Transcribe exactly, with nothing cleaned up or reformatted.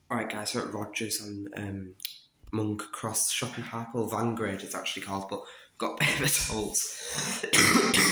Alright guys, we're at Rodgers on um, Monk Cross Shopping Park, or Vanguard it's actually called, but got a bit of a told.